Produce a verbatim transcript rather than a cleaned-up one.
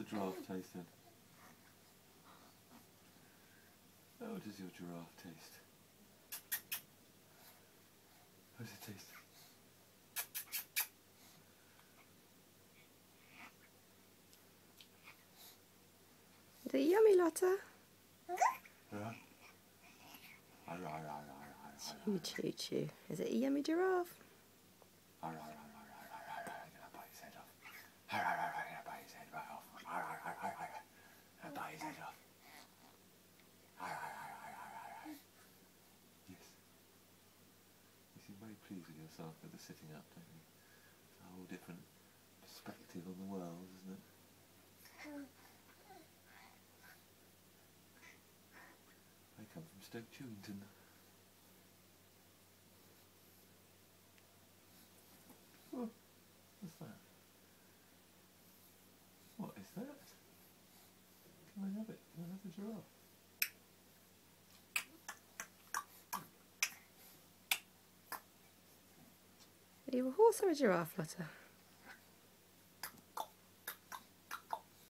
giraffe taste then? How does your giraffe taste? How does it taste? Is it yummy, Lotta? Yeah. Choo choo choo. Is it a yummy giraffe? Yes. You seem very pleased with yourself with the sitting up, don't you? It's a whole different perspective on the world, isn't it? I come from Stoke Chewington. Oh, what's that? What is that? Can I have it? Can I have the giraffe? Are you a horse or a giraffe, Lotta?